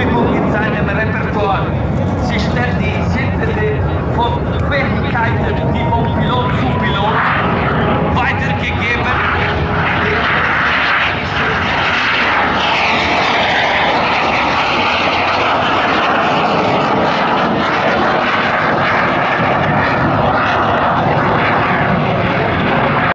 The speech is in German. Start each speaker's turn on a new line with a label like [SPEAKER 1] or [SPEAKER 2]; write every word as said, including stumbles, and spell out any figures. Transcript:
[SPEAKER 1] Übung in seinem Repertoire. Sie stellt die Synthese von Fähigkeiten, die von Pilot zu Pilot weitergegeben